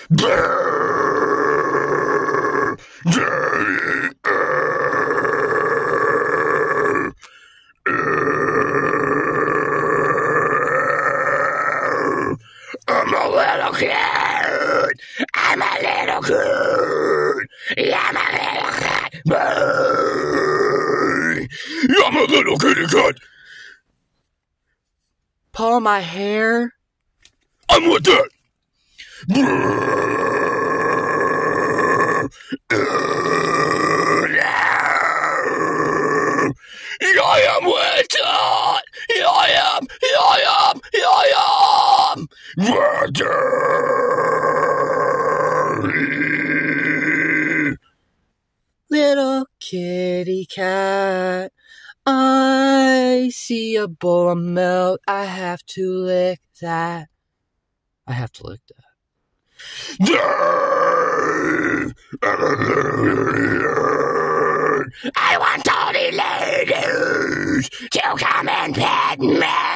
I'm a little kid. I'm a little kid. I'm a little cat. I'm a little kitty cat. Pull my hair. I'm with that. Here I am with it. Here I am. Here I am. Here I am. Little kitty cat. I see a bowl of milk. I have to lick that. I have to lick that. I want all the ladies to come and pet me.